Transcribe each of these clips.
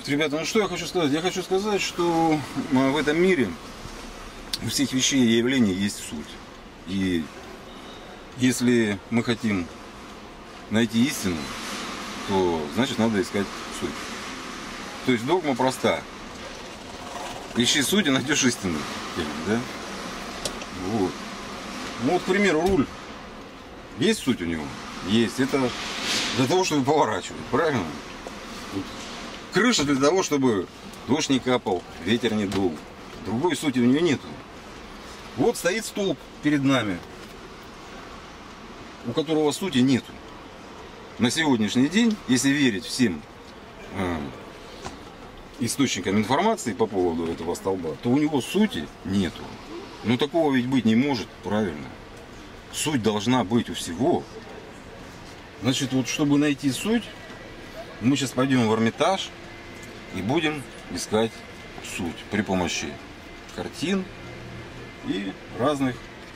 Ребята, ну что я хочу сказать? Я хочу сказать, что в этом мире у всех вещей и явлений есть суть. И если мы хотим найти истину, то значит надо искать суть. То есть догма проста. Ищи суть и найдешь истину. Да? Вот. Ну вот, к примеру, руль. Есть суть у него? Есть. Это для того, чтобы поворачивать. Правильно? Вот. Крыша для того, чтобы дождь не капал, ветер не дул. Другой сути у нее нету. Вот стоит столб перед нами, у которого сути нету. На сегодняшний день, если верить всем источникам информации по поводу этого столба, то у него сути нету. Но такого ведь быть не может, правильно? Суть должна быть у всего. Значит, вот чтобы найти суть, мы сейчас пойдем в Эрмитаж и будем искать суть при помощи картин и разных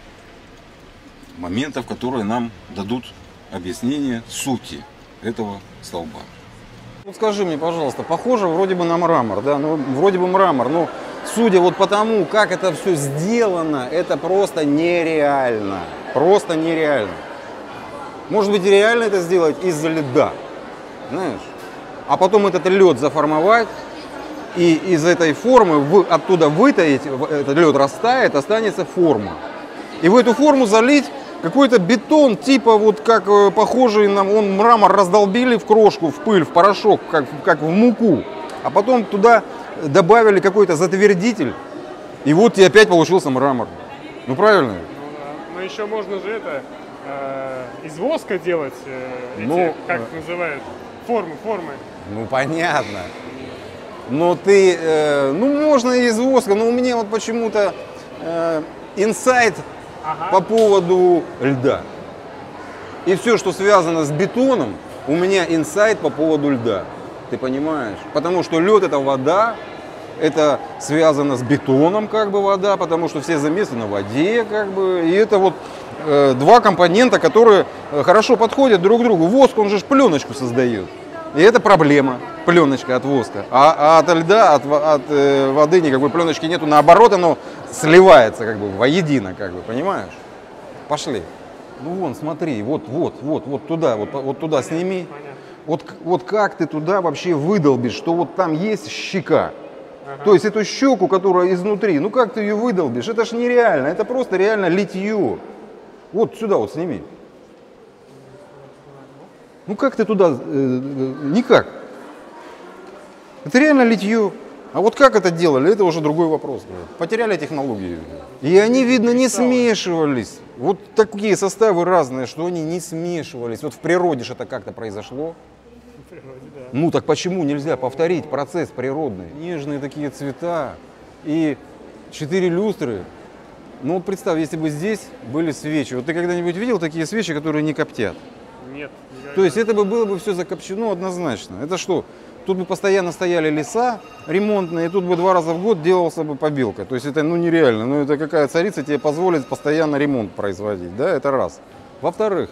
моментов, которые нам дадут объяснение сути этого столба. Вот скажи мне, пожалуйста, похоже вроде бы на мрамор, да? Ну, вроде бы мрамор, но судя вот по тому, как это все сделано, это просто нереально. Просто нереально. Может быть, реально это сделать из льда, знаешь? А потом этот лед заформовать, и из этой формы оттуда вытаить, этот лед растает, останется форма. И в эту форму залить какой-то бетон, типа вот как похожий на мрамор раздолбили в крошку, в пыль, в порошок, как в муку. А потом туда добавили какой-то затвердитель, и вот и опять получился мрамор. Ну правильно? Ну, да. Но еще можно же это из воска делать, как называют, формы. Ну понятно. Но ты, ну можно и из воска, но у меня вот почему-то инсайт по поводу льда. И все, что связано с бетоном, у меня инсайт по поводу льда. Ты понимаешь? Потому что лед — это вода, это связано с бетоном, как бы вода, потому что все замесы на воде, как бы. И это вот два компонента, которые хорошо подходят друг к другу. Воск, он же пленочку создает. И это проблема, пленочка от воска. А от льда, от воды никакой пленочки нету. Наоборот, оно сливается как бы воедино, как бы, понимаешь? Пошли. Ну вон, смотри, вот туда сними. Вот как ты туда вообще выдолбишь, что вот там есть щека. То есть эту щеку, которая изнутри, ну как ты ее выдолбишь? Это ж нереально, это просто реально литье. Вот сюда вот сними. Ну как ты туда? Никак. Это реально литье. А вот как это делали, это уже другой вопрос. Потеряли технологии. И они, видно, не смешивались. Вот такие составы разные, что они не смешивались. Вот в природе же это как-то произошло. В природе, да. Ну так почему нельзя повторить процесс природный? Нежные такие цвета и 4 люстры. Ну вот представь, если бы здесь были свечи. Вот ты когда-нибудь видел такие свечи, которые не коптят? Нет. То есть это было бы все закопчено однозначно. Это что? Тут бы постоянно стояли леса ремонтные, и тут бы 2 раза в год делался бы побелка. То есть это ну нереально. Ну это какая царица тебе позволит постоянно ремонт производить, да? Это раз. Во-вторых,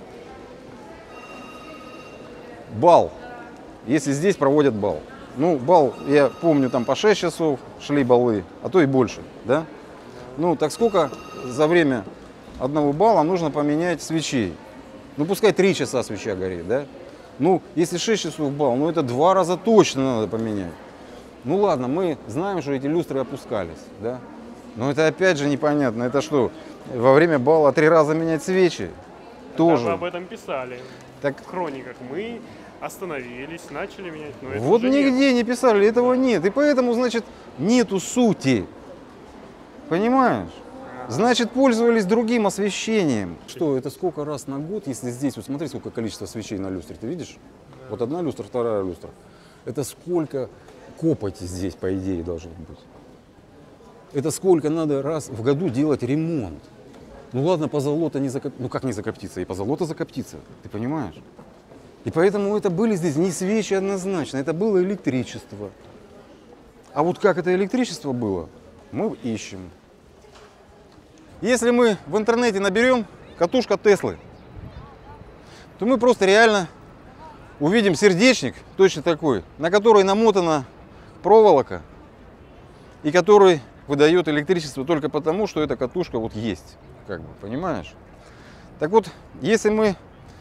бал. Если здесь проводят бал. Ну бал, я помню, там по 6 часов шли балы, а то и больше, да? Ну так сколько за время одного бала нужно поменять свечей? Ну пускай 3 часа свеча горит, да? Ну, если 6 часов бал, ну это 2 раза точно надо поменять. Ну ладно, мы знаем, что эти люстры опускались, да? Но это опять же непонятно. Это что, во время бала 3 раза менять свечи? Тоже. Даже об этом писали. Так... В хрониках мы остановились, начали менять. Но это Вот нигде нет. не писали, этого нет. И поэтому, значит, нету сути. Понимаешь? Значит, пользовались другим освещением. Что, это сколько раз на год, если здесь, вот смотри, сколько количество свечей на люстре, ты видишь? Да. Вот одна люстра, вторая люстра. Это сколько копоти здесь, по идее, должно быть. Это сколько надо раз в году делать ремонт. Ну ладно, позолота не закоптится. Ну как не закоптится? И позолота закоптится, ты понимаешь? И поэтому это были здесь не свечи однозначно, это было электричество. А вот как это электричество было, мы ищем. Если мы в интернете наберем катушка Теслы, то мы просто реально увидим сердечник точно такой, на который намотана проволока, и который выдает электричество только потому, что эта катушка вот есть, как бы, понимаешь? Так вот, если мы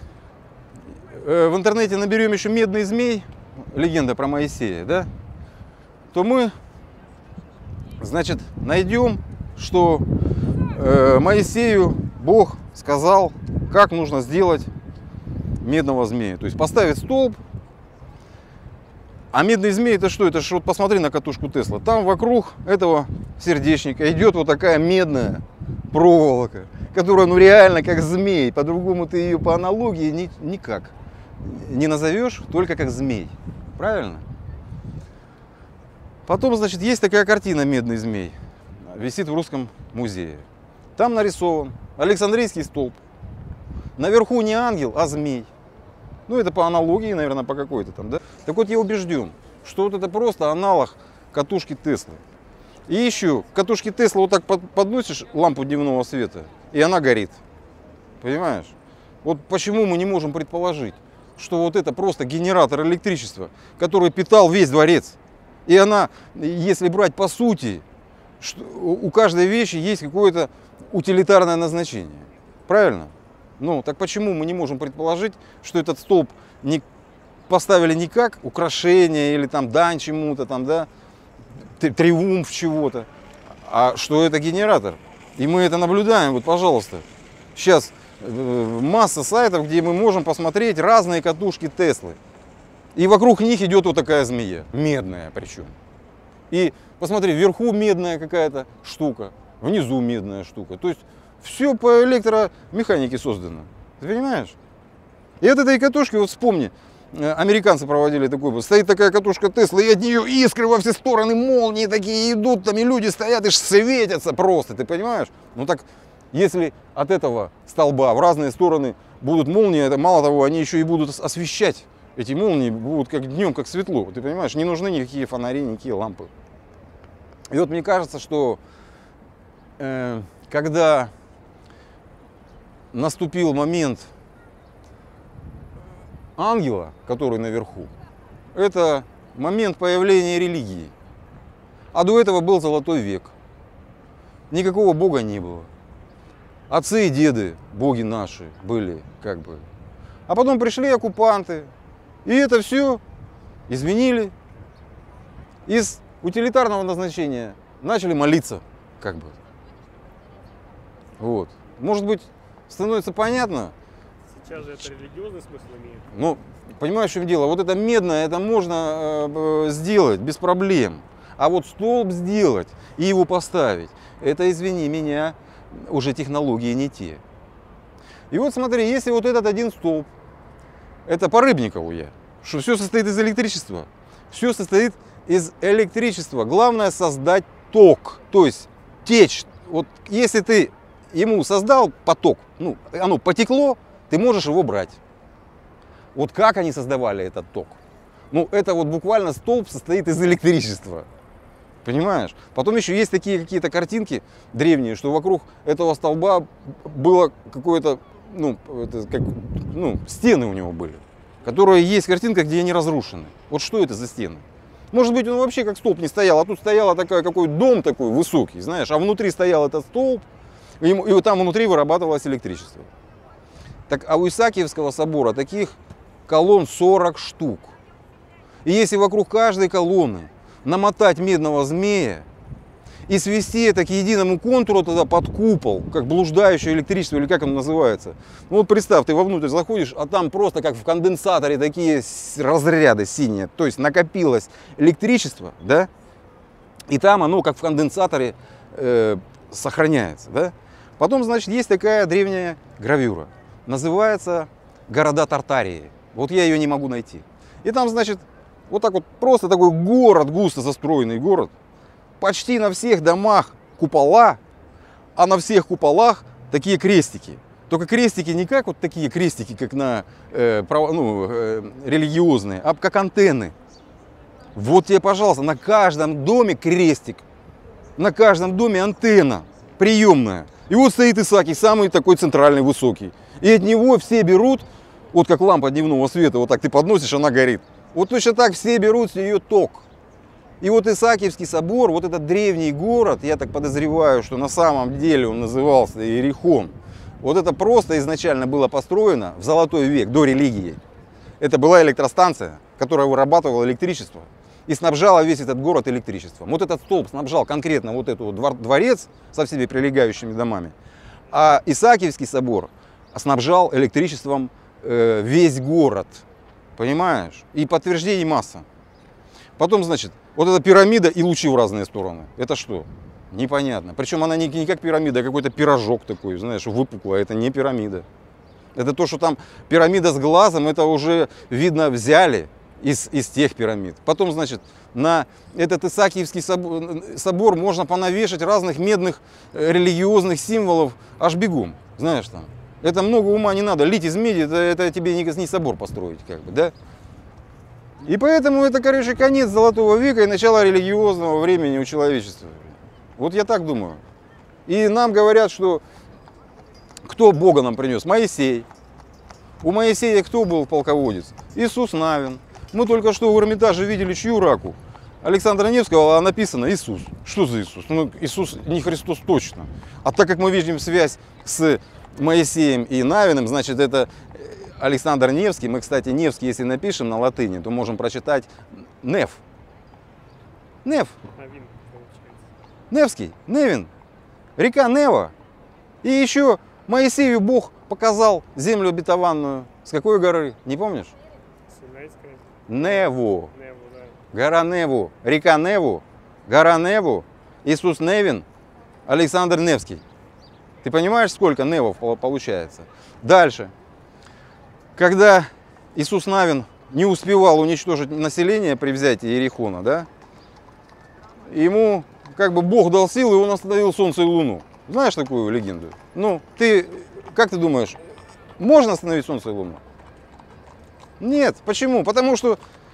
в интернете наберем еще медный змей, легенда про Моисея, да, то мы, значит, найдем, что Моисею Бог сказал, как нужно сделать медного змея. То есть поставить столб. А медный змей это что? Это же вот посмотри на катушку Тесла. Там вокруг этого сердечника идет вот такая медная проволока, которая ну реально как змей. По-другому ты ее по аналогии никак не назовешь, только как змей. Правильно? Потом, значит, есть такая картина «Медный змей». Висит в Русском музее. Там нарисован Александрийский столб. Наверху не ангел, а змей. Ну, это по аналогии, наверное, по какой-то там, да? Так вот, я убежден, что вот это просто аналог катушки Теслы. И еще, к катушке Тесла вот так подносишь лампу дневного света, и она горит. Понимаешь? Вот почему мы не можем предположить, что вот это просто генератор электричества, который питал весь дворец. И она, если брать по сути, у каждой вещи есть какое-то утилитарное назначение. Правильно? Ну, так почему мы не можем предположить, что этот столб не поставили не как украшение или там дань чему-то, там, да, триумф чего-то, а что это генератор? И мы это наблюдаем, вот, пожалуйста. Сейчас масса сайтов, где мы можем посмотреть разные катушки Теслы. И вокруг них идет вот такая змея, медная причем. И посмотри, вверху медная какая-то штука, внизу медная штука. То есть все по электромеханике создано. Ты понимаешь? И от этой катушки, вот вспомни, американцы проводили такой, стоит такая катушка Тесла, и от нее искры во все стороны, молнии такие идут, там и люди стоят и светятся просто, ты понимаешь? Ну так, если от этого столба в разные стороны будут молнии, это мало того, они еще и будут освещать. Эти молнии будут как днем, как светло, ты понимаешь? Не нужны никакие фонари, никакие лампы. И вот мне кажется, что когда наступил момент ангела, который наверху, это момент появления религии. А до этого был золотой век. Никакого Бога не было. Отцы и деды, боги наши, были как бы. А потом пришли оккупанты, и это все изменили. Из утилитарного назначения начали молиться, как бы. Вот. Может быть, становится понятно. Сейчас же это религиозный смысл имеет. Ну, понимаешь, в чем дело? Вот это медное, это можно сделать без проблем. А вот столб сделать и его поставить, это, извини меня, уже технологии не те. И вот смотри, если вот этот один столб, это по Рыбникову я, что все состоит из электричества. Все состоит из электричества. Главное создать ток, то есть течь. Вот если ты ему создал поток, ну, оно потекло, ты можешь его брать. Вот как они создавали этот ток? Ну, это вот буквально столб состоит из электричества. Понимаешь? Потом еще есть такие какие-то картинки древние, что вокруг этого столба было какое-то, ну, это как, ну, стены у него были, которые есть картинка, где они разрушены. Вот что это за стены? Может быть, он вообще как столб не стоял, а тут стояла такая, какой дом такой высокий, знаешь, а внутри стоял этот столб, и вот там внутри вырабатывалось электричество. Так, а у Исаакиевского собора таких колонн 40 штук. И если вокруг каждой колонны намотать медного змея и свести это к единому контуру туда под купол, как блуждающее электричество, или как оно называется. Ну вот представь, ты вовнутрь заходишь, а там просто как в конденсаторе такие разряды синие. То есть накопилось электричество, да, и там оно как в конденсаторе сохраняется, да. Потом, значит, есть такая древняя гравюра. Называется «Города Тартарии». Вот я ее не могу найти. И там, значит, вот так вот просто такой город, густо застроенный город. Почти на всех домах купола, а на всех куполах такие крестики. Только крестики не как вот такие крестики, как на религиозные, а как антенны. Вот тебе, пожалуйста, на каждом доме крестик. На каждом доме антенна приемная. И вот стоит Исаакий, самый такой центральный, высокий. И от него все берут, вот как лампа дневного света, вот так ты подносишь, она горит. Вот точно так все берут с нее ток. И вот Исаакиевский собор, вот этот древний город, я так подозреваю, что на самом деле он назывался Иерихон. Вот это просто изначально было построено в Золотой век, до религии. Это была электростанция, которая вырабатывала электричество и снабжала весь этот город электричеством. Вот этот столб снабжал конкретно вот этот дворец со всеми прилегающими домами. А Исаакиевский собор снабжал электричеством весь город. Понимаешь? И подтверждений масса. Потом, значит, вот эта пирамида и лучи в разные стороны. Это что? Непонятно. Причем она не как пирамида, а какой-то пирожок такой, знаешь, выпуклый. Это не пирамида. Это то, что там пирамида с глазом, это уже, видно, взяли из тех пирамид. Потом, значит, на этот Исаакиевский собор можно понавешать разных медных религиозных символов аж бегом. Знаешь, там. Это много ума не надо. Лить из меди, это тебе не собор построить, как бы, да? И поэтому это, короче, конец Золотого века и начало религиозного времени у человечества. Вот я так думаю. И нам говорят, что кто Бога нам принес? Моисей. У Моисея кто был полководец? Иисус Навин. Мы только что в Эрмитаже видели чью раку? Александра Невского, а написано Иисус. Что за Иисус? Ну, Иисус не Христос точно. А так как мы видим связь с Моисеем и Навиным, значит, это Александр Невский. Мы, кстати, Невский, если напишем на латыни, то можем прочитать Нев. Нев. Невский, Невин. Река Нева. И еще Моисею Бог показал землю обетованную. С какой горы? Не помнишь? Синайская. Неву. Неву, да. Гора Неву. Река Неву. Гора Неву. Иисус Невин. Александр Невский. Ты понимаешь, сколько Невов получается? Дальше. Когда Иисус Навин не успевал уничтожить население при взятии Иерихона, да, ему как бы Бог дал силы, и он остановил солнце и луну. Знаешь такую легенду? Ну, как ты думаешь, можно остановить солнце и луну? Нет. Почему? Потому что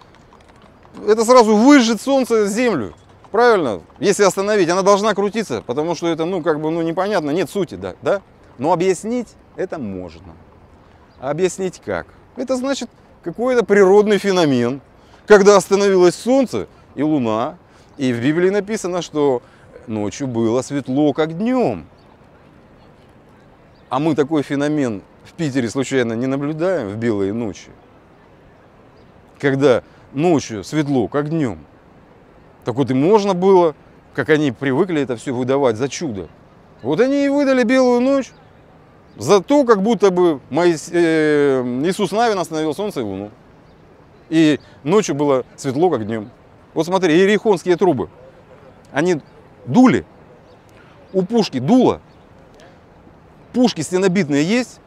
это сразу выжжет солнце землю. Правильно? Если остановить, она должна крутиться, потому что это, непонятно, нет сути, да? Но объяснить это можно. А объяснить как? Это значит какой-то природный феномен, когда остановилось солнце и луна, и в Библии написано, что ночью было светло, как днем. А мы такой феномен в Питере случайно не наблюдаем в белые ночи, когда ночью светло, как днем. Так вот и можно было, как они привыкли это все выдавать за чудо. Вот они и выдали белую ночь за то, как будто бы Иисус Навин остановил солнце и луну. И ночью было светло, как днем. Вот смотри, иерихонские трубы, они дули, у пушки дуло, пушки стенобитные есть.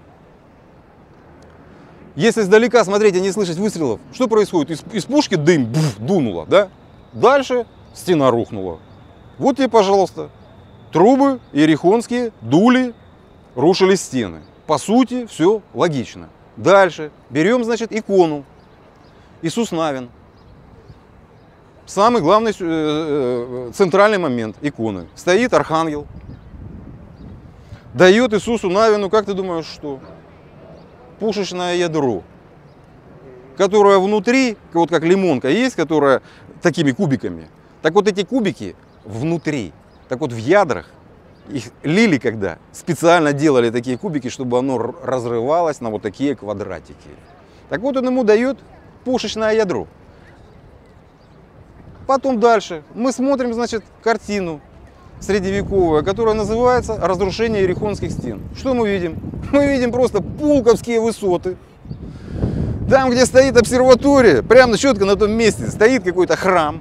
Если издалека смотреть и не слышать выстрелов, что происходит? Из пушки дым дунуло, да? Дальше стена рухнула. Вот тебе, пожалуйста, трубы иерихонские дули, рушили стены. По сути, все логично. Дальше берем, значит, икону. Иисус Навин. Самый главный центральный момент иконы. Стоит архангел. Дает Иисусу Навину, как ты думаешь, что? Пушечное ядро, которое внутри, вот как лимонка есть, которая такими кубиками. Так вот эти кубики внутри, так вот в ядрах, их лили когда, специально делали такие кубики, чтобы оно разрывалось на вот такие квадратики. Так вот он ему дает пушечное ядро. Потом дальше мы смотрим, значит, картину средневековую, которая называется «Разрушение иерихонских стен». Что мы видим? Мы видим просто пулковские высоты. Там, где стоит обсерватория, прямо четко на том месте стоит какой-то храм.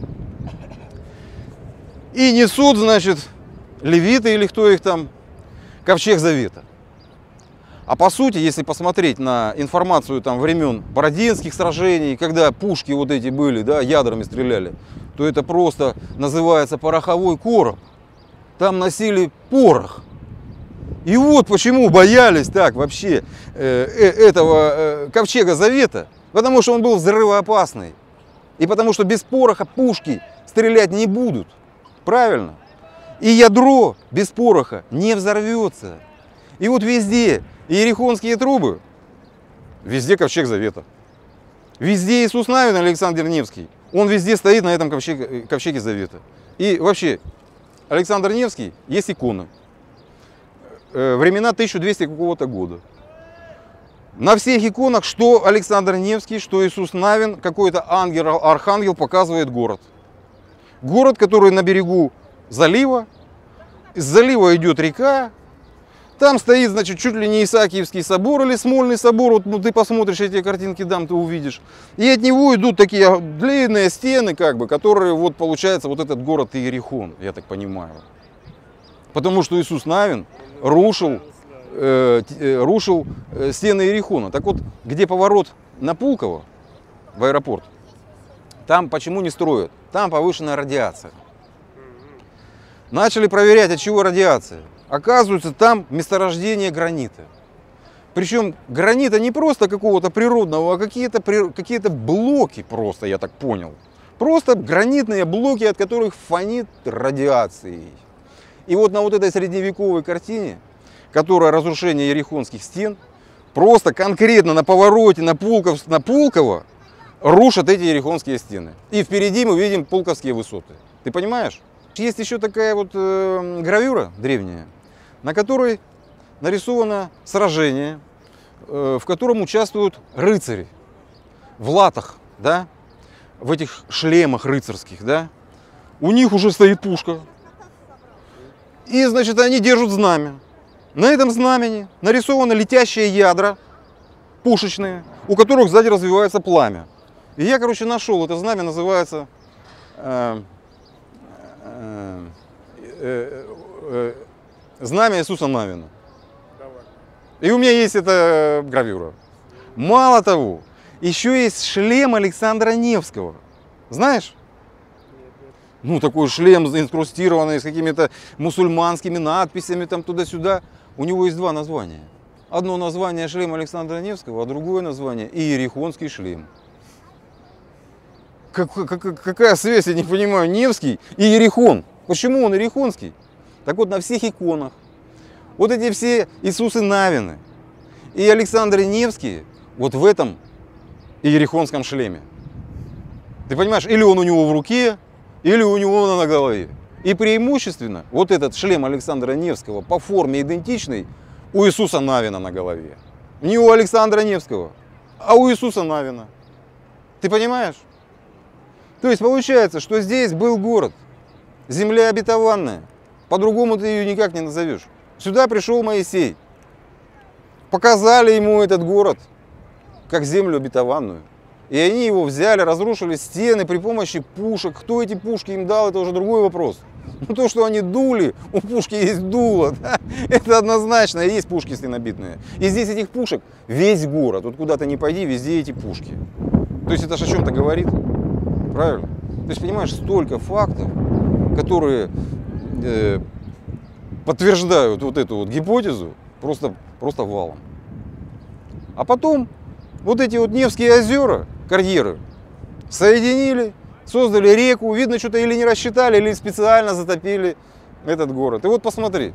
И несут, значит, левиты или кто их там, ковчег завета. А по сути, если посмотреть на информацию там времен Бородинских сражений, когда пушки вот эти были, да, ядрами стреляли, то это просто называется пороховой короб. Там носили порох. И вот почему боялись так вообще этого ковчега завета. Потому что он был взрывоопасный. И потому что без пороха пушки стрелять не будут. Правильно? И ядро без пороха не взорвется. И вот везде иерихонские трубы, везде ковчег завета. Везде Иисус Навин, Александр Невский. Он везде стоит на этом ковчеге завета. И вообще, Александр Невский, есть иконы. Времена 1200 какого-то года. На всех иконах, что Александр Невский, что Иисус Навин, какой-то ангел, архангел показывает город. Город, который на берегу залива. Из залива идет река. Там стоит, значит, чуть ли не Исаакиевский собор или Смольный собор. Вот, ну, ты посмотришь эти картинки, там ты увидишь. И от него идут такие длинные стены, как бы, которые, вот, получается, вот этот город Иерихон, я так понимаю. Потому что Иисус Навин рушил стены Иерихона. Так вот, где поворот на Пулково, в аэропорт, там почему не строят? Там повышенная радиация. Начали проверять, от чего радиация. Оказывается, там месторождение гранита. Причем гранита не просто какого-то природного, а какие-то блоки просто, я так понял. Просто гранитные блоки, от которых фонит радиацией. И вот на вот этой средневековой картине, которая разрушение Иерихонских стен, просто конкретно на повороте на Пулково рушат эти Иерихонские стены. И впереди мы видим Пулковские высоты. Ты понимаешь? Есть еще такая вот гравюра древняя, на которой нарисовано сражение, в котором участвуют рыцари в латах, да, в этих шлемах рыцарских, да. У них уже стоит пушка. И, значит, они держат знамя. На этом знамени нарисованы летящие ядра пушечные, у которых сзади развивается пламя. И я, короче, нашел это знамя, называется знамя Иисуса Навина. И у меня есть эта гравюра. Мало того, еще есть шлем Александра Невского. Знаешь? Ну, такой шлем инкрустированный с какими-то мусульманскими надписями там туда-сюда. У него есть два названия. Одно название шлем Александра Невского, а другое название Иерихонский шлем. Какая связь, я не понимаю, Невский и Иерихон. Почему он иерихонский? Так вот, на всех иконах вот эти все Иисусы Навины и Александры Невские вот в этом иерихонском шлеме. Ты понимаешь, или он у него в руке, или у него на голове. И преимущественно вот этот шлем Александра Невского по форме идентичный у Иисуса Навина на голове. Не у Александра Невского, а у Иисуса Навина. Ты понимаешь? То есть получается, что здесь был город, земля обетованная. По-другому ты ее никак не назовешь. Сюда пришел Моисей. Показали ему этот город как землю обетованную. И они его взяли, разрушили стены при помощи пушек. Кто эти пушки им дал, это уже другой вопрос. Но то, что они дули, у пушки есть дуло, да? Это однозначно, есть пушки стенобитные. И здесь этих пушек весь город. Вот куда ты ни пойди, везде эти пушки. То есть это же о чем-то говорит. Правильно? То есть, понимаешь, столько фактов, которые подтверждают вот эту вот гипотезу просто валом. А потом вот эти вот Невские озера, карьеры, соединили, создали реку, видно, что-то или не рассчитали, или специально затопили этот город. И вот посмотри,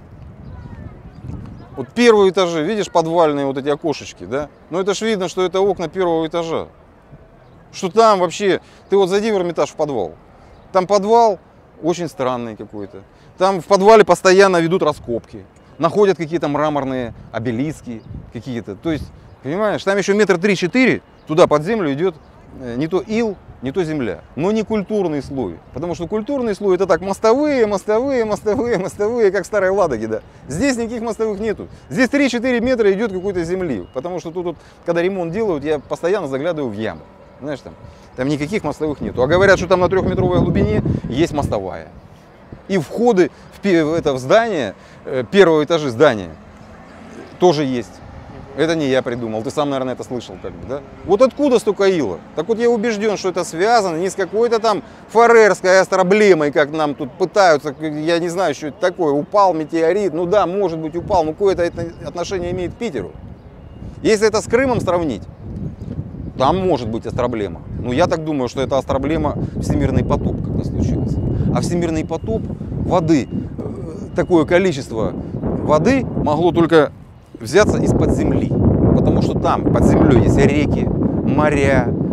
вот первые этажи, видишь, подвальные вот эти окошечки, да? Но это ж видно, что это окна первого этажа. Что там вообще, ты вот зайди в Эрмитаж в подвал, там подвал очень странный какой-то. Там в подвале постоянно ведут раскопки, находят какие-то мраморные обелиски какие-то. То есть, понимаешь, там еще метр 3-4 туда под землю идет не то ил, не то земля, но не культурный слой. Потому что культурный слой это так, мостовые, как в Старой Ладоге, да. Здесь никаких мостовых нету. Здесь 3-4 метра идет какой-то земли. Потому что тут, когда ремонт делают, я постоянно заглядываю в яму. Знаешь, там никаких мостовых нету. А говорят, что там на 3-метровой глубине есть мостовая. И входы в здание, первого этажа здания тоже есть. Это не я придумал, ты сам, наверное, это слышал, как бы, да? Вот откуда столько ила? Так вот я убежден, что это связано не с какой-то там фарерской астроблемой, как нам тут пытаются, я не знаю, что это такое, упал метеорит, ну да, может быть упал, но какое-то это отношение имеет к Питеру. Если это с Крымом сравнить, там может быть астроблема. Но я так думаю, что это астроблема всемирный потоп, когда случился. А всемирный потоп воды, такое количество воды могло только взяться из-под земли. Потому что там под землей есть реки, моря,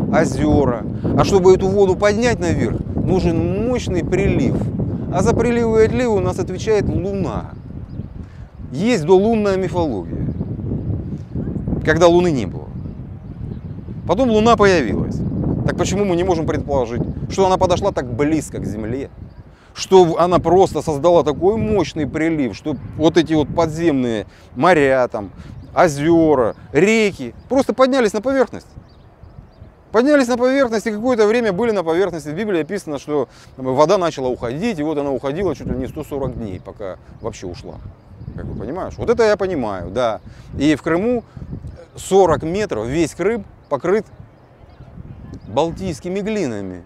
озера. А чтобы эту воду поднять наверх, нужен мощный прилив. А за приливы и отливы у нас отвечает Луна. Есть долунная мифология, когда Луны не было. Потом Луна появилась. Так почему мы не можем предположить, что она подошла так близко к Земле, что она просто создала такой мощный прилив, что вот эти вот подземные моря, там, озера, реки просто поднялись на поверхность. Поднялись на поверхность и какое-то время были на поверхности. В Библии описано, что вода начала уходить, и вот она уходила чуть ли не 140 дней, пока вообще ушла. Как бы понимаешь? Вот это я понимаю, да. И в Крыму 40 метров, весь Крым покрыт балтийскими глинами.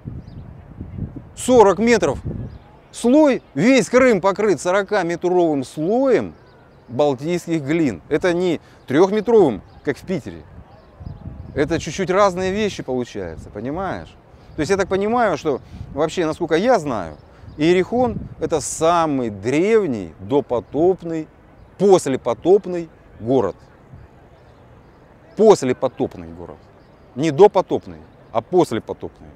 40 метров слой, весь Крым покрыт 40-метровым слоем балтийских глин. Это не 3-метровым, как в Питере. Это чуть-чуть разные вещи получаются, понимаешь? То есть я так понимаю, что вообще, насколько я знаю, Иерихон — это самый древний допотопный, послепотопный город. Послепотопный город. Не допотопный, а послепотопный.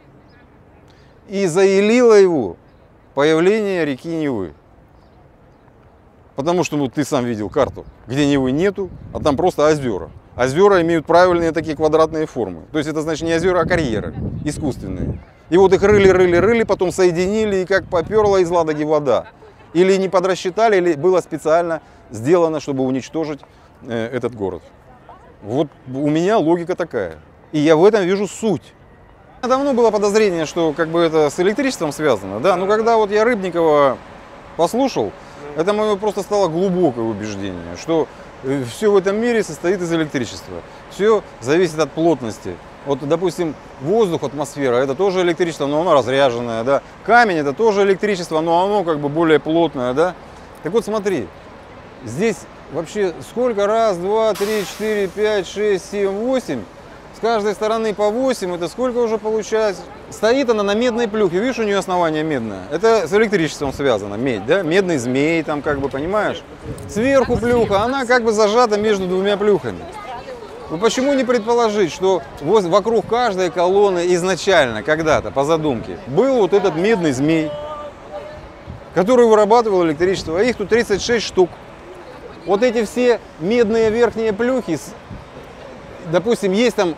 И заилило его появление реки Невы. Потому что ну, ты сам видел карту, где Невы нету, а там просто озера. Озера имеют правильные такие квадратные формы. То есть это значит не озера, а карьеры искусственные. И вот их рыли, потом соединили, и как поперла из Ладоги вода. Или не подрасчитали, или было специально сделано, чтобы уничтожить этот город. Вот у меня логика такая. И я в этом вижу суть. Давно было подозрение, что как бы это с электричеством связано. Да? Но когда вот я Рыбникова послушал, это мое просто стало глубокое убеждение, что все в этом мире состоит из электричества. Все зависит от плотности. Вот, допустим, воздух, атмосфера, это тоже электричество, но оно разряженное, да. Камень — это тоже электричество, но оно как бы более плотное, да. Так вот, смотри, здесь вообще сколько? Раз, два, три, четыре, пять, шесть, семь, 8. С каждой стороны по 8, это сколько уже получается? Стоит она на медной плюхе, видишь, у нее основание медное. Это с электричеством связано, медь, да? Медный змей там, как бы, понимаешь? Сверху плюха, она как бы зажата между двумя плюхами. Ну почему не предположить, что вокруг каждой колонны изначально, когда-то, по задумке, был вот этот медный змей, который вырабатывал электричество, а их тут 36 штук. Вот эти все медные верхние плюхи, допустим, есть там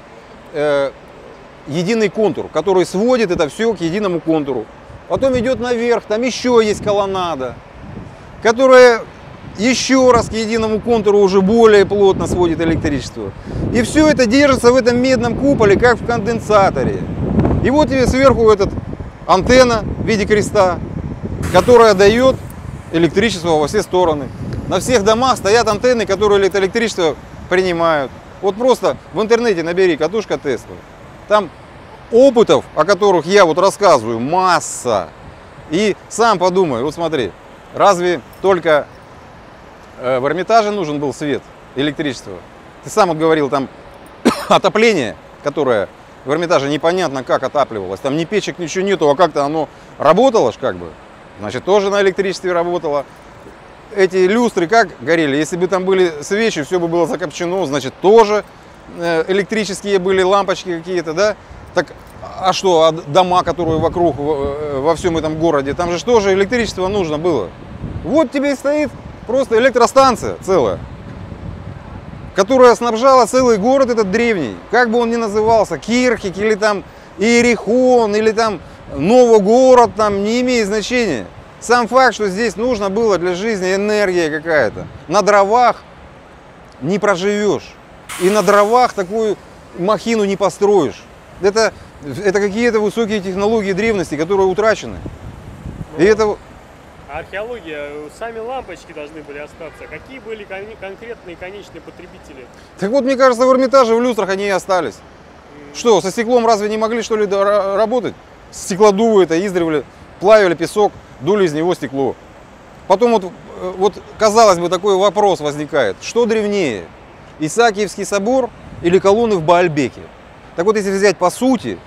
единый контур, который сводит это все к единому контуру. Потом идет наверх, там еще есть колоннада, которая еще раз к единому контуру уже более плотно сводит электричество. И все это держится в этом медном куполе, как в конденсаторе. И вот тебе сверху этот антенна в виде креста, которая дает электричество во все стороны. На всех домах стоят антенны, которые это электричество принимают. Вот просто в интернете набери «катушка Теслы». Там опытов, о которых я вот рассказываю, масса. И сам подумай, вот смотри, разве только в Эрмитаже нужен был свет, электричество? Ты сам вот говорил, там отопление, которое в Эрмитаже непонятно как отапливалось. Там ни печек, ничего нету, а как-то оно работало ж как бы. Значит, тоже на электричестве работало. Эти люстры как горели? Если бы там были свечи, все бы было закопчено, значит, тоже электрические были лампочки какие-то, да? Так, а что, а дома, которые вокруг, во всем этом городе, там же тоже электричество нужно было. Вот тебе и стоит просто электростанция целая, которая снабжала целый город этот древний, как бы он ни назывался, Кирхик или там Иерихон, или там Новогород, там не имеет значения. Сам факт, что здесь нужно было для жизни энергия какая-то. На дровах не проживешь. И на дровах такую махину не построишь. Это какие-то высокие технологии древности, которые утрачены. И это... Археология, сами лампочки должны были остаться. Какие были конкретные конечные потребители? Так вот, мне кажется, в Эрмитаже в люстрах они и остались. Что, со стеклом разве не могли, что ли, работать? Стеклодувы это издревле, плавили песок, дули из него стекло. Потом вот казалось бы, такой вопрос возникает. Что древнее? Исаакиевский собор или колонны в Баальбеке? Так вот, если взять по сути,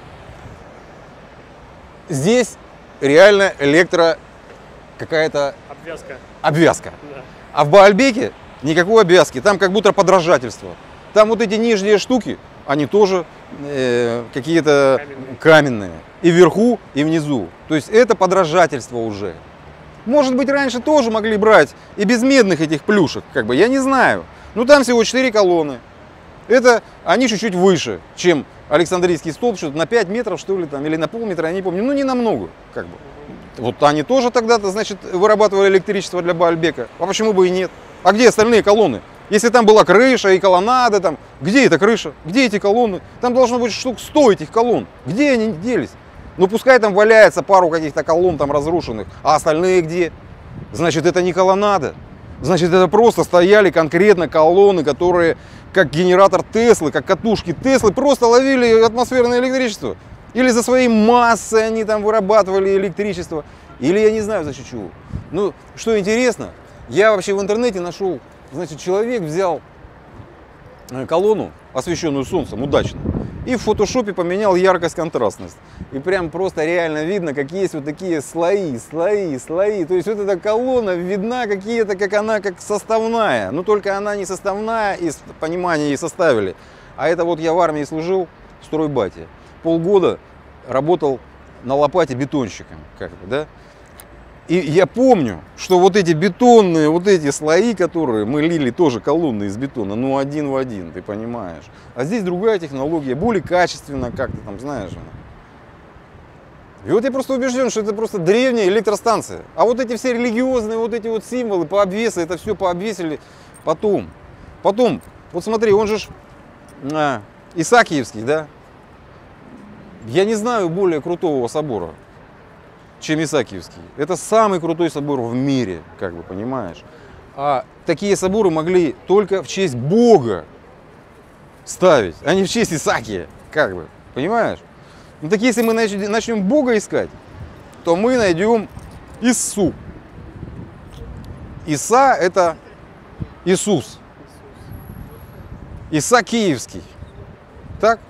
здесь реально какая-то обвязка. Да. А в Баальбеке никакой обвязки. Там как будто подражательство. Там вот эти нижние штуки, они тоже какие-то каменные. И вверху, и внизу. То есть это подражательство уже. Может быть, раньше тоже могли брать и без медных этих плюшек, как бы, я не знаю. Но там всего 4 колонны. Это они чуть-чуть выше, чем Александрийский столб, что-то на 5 метров, что ли, там, или на полметра, я не помню. Ну, не намного, как бы. Вот они тоже тогда-то, значит, вырабатывали электричество для Баальбека. А почему бы и нет? А где остальные колонны? Если там была крыша и колоннады, там, где эта крыша? Где эти колонны? Там должно быть штук 100 этих колонн. Где они делись? Ну, пускай там валяется пару каких-то колонн там разрушенных, а остальные где? Значит, это не колоннада. Значит, это просто стояли конкретно колонны, которые, как генератор Теслы, как катушки Теслы, просто ловили атмосферное электричество. Или за своей массой они там вырабатывали электричество. Или я не знаю за счет чего. Ну, что интересно, я вообще в интернете нашел, значит, человек взял колонну, освещенную солнцем, удачно, и в фотошопе поменял яркость, контрастность. И прям просто реально видно, как есть вот такие слои. То есть вот эта колонна видна какие-то, как она как составная. Но только она не составная из понимания и составили. А это вот я в армии служил в стройбате. Полгода работал на лопате бетонщиком, как бы, да. И я помню, что вот эти бетонные, вот эти слои, которые мы лили тоже колонны из бетона, ну один в один, ты понимаешь. А здесь другая технология, более качественно как-то там, знаешь. И вот я просто убежден, что это просто древняя электростанция. А вот эти все религиозные вот эти вот символы, пообвесы, это все пообвесили потом. Потом, вот смотри, он же Исаакиевский, да? Я не знаю более крутого собора, чем Исаакиевский. Это самый крутой собор в мире, как бы, понимаешь. А такие соборы могли только в честь Бога ставить, а не в честь Исаакия, как бы, понимаешь? Ну так если мы начнем Бога искать, то мы найдем Иису. Иса — это Иисус. Иса Киевский. Так?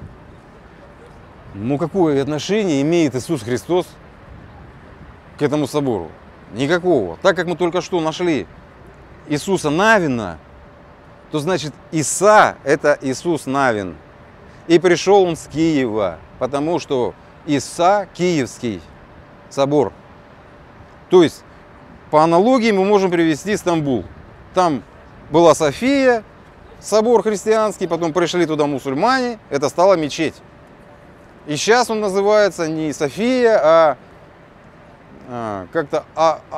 Ну какое отношение имеет Иисус Христос к этому собору? Никакого. Так как мы только что нашли Иисуса Навина, то значит Иса — это Иисус Навин. И пришел он с Киева, потому что Иса — Киевский собор. То есть по аналогии мы можем привести Стамбул. Там была София, собор христианский, потом пришли туда мусульмане, это стала мечеть. И сейчас он называется не София, а как-то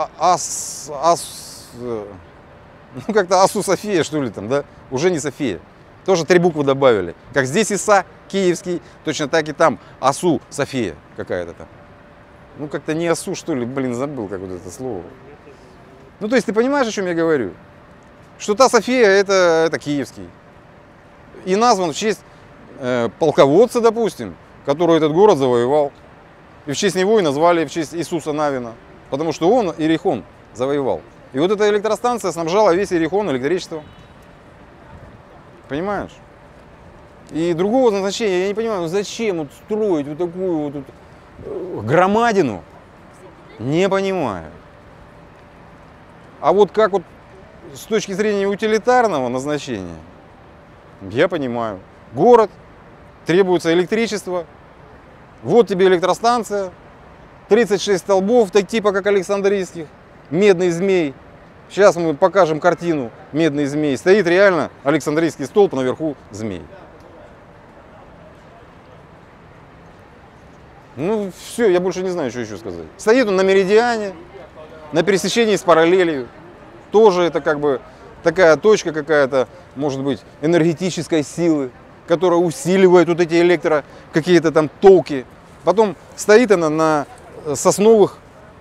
ну как-то Асу София, что ли там, да? Уже не София. Тоже 3 буквы добавили. Как здесь Иса Киевский, точно так и там Асу София какая-то там. Ну как-то не Асу, что ли, блин, забыл как вот это слово. Ну то есть ты понимаешь, о чем я говорю? Что та София это Киевский. И назван в честь полководца, допустим, который этот город завоевал. И в честь него и назвали, в честь Иисуса Навина. Потому что он Иерихон завоевал. И вот эта электростанция снабжала весь Иерихон электричеством. Понимаешь? И другого назначения я не понимаю, ну зачем вот строить вот такую вот громадину? Не понимаю. А вот как вот с точки зрения утилитарного назначения, я понимаю. Город, требуется электричество. Вот тебе электростанция, 36 столбов, так типа как Александрийских, медный змей. Сейчас мы покажем картину «Медный змей». Стоит реально Александрийский столб, наверху змей. Ну все, я больше не знаю, что еще сказать. Стоит он на меридиане, на пересечении с параллелью. Тоже это как бы такая точка какая-то, может быть, энергетической силы, которая усиливает вот эти какие-то там токи. Потом стоит она на сосновых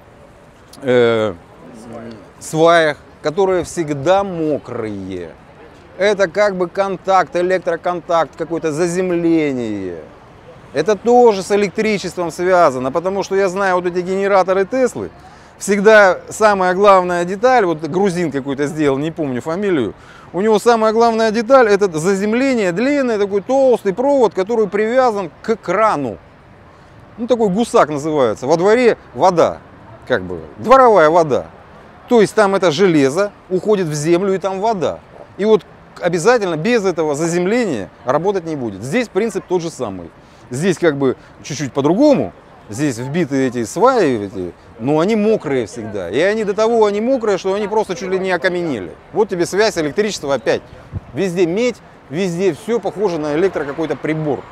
сваях, которые всегда мокрые. Это как бы контакт, электроконтакт, какое-то заземление. Это тоже с электричеством связано, потому что я знаю вот эти генераторы Теслы. Всегда самая главная деталь, вот грузин какой-то сделал, не помню фамилию, у него самая главная деталь — это заземление, длинный такой толстый провод, который привязан к крану. Ну такой гусак называется. Во дворе вода, как бы дворовая вода. То есть там это железо уходит в землю и там вода. И вот обязательно без этого заземления работать не будет. Здесь принцип тот же самый. Здесь как бы чуть-чуть по-другому. Здесь вбиты эти сваи, но они мокрые всегда. И они до того они мокрые, что они просто чуть ли не окаменели. Вот тебе связь, электричество опять. Везде медь, везде все похоже на какой-то прибор.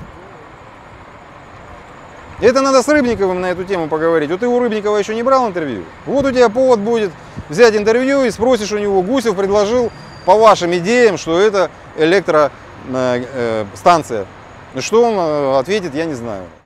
Это надо с Рыбниковым на эту тему поговорить. Вот ты у Рыбникова еще не брал интервью? Вот у тебя повод будет взять интервью и спросишь у него, Гусев предложил по вашим идеям, что это электростанция. Что он ответит, я не знаю.